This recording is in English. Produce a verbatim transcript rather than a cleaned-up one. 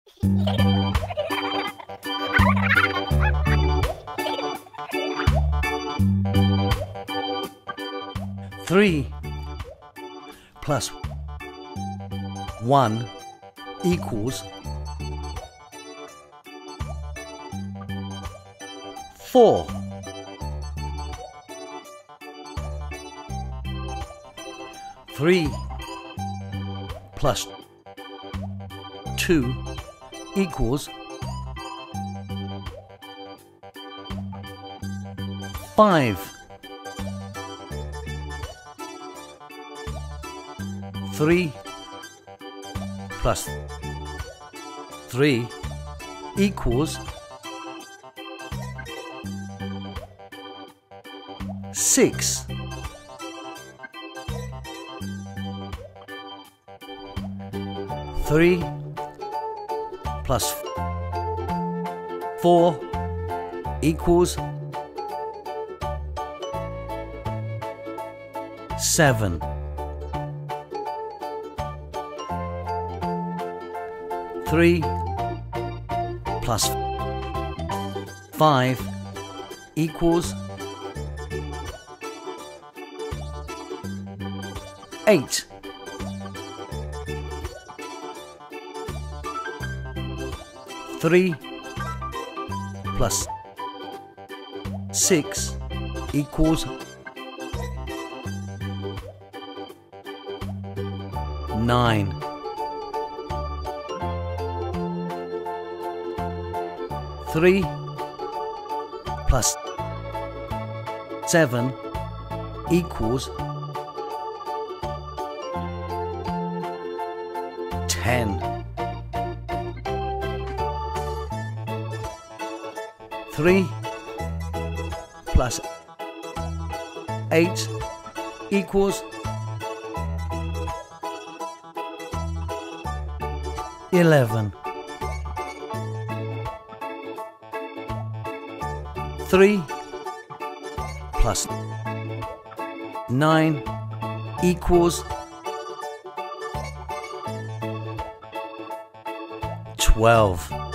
Three plus one equals four. Three plus two equals five. Three plus three equals six. Three plus four equals seven. Three plus five equals eight. Three plus six equals nine. Three plus seven equals ten. Three plus eight equals eleven. Three plus nine equals twelve.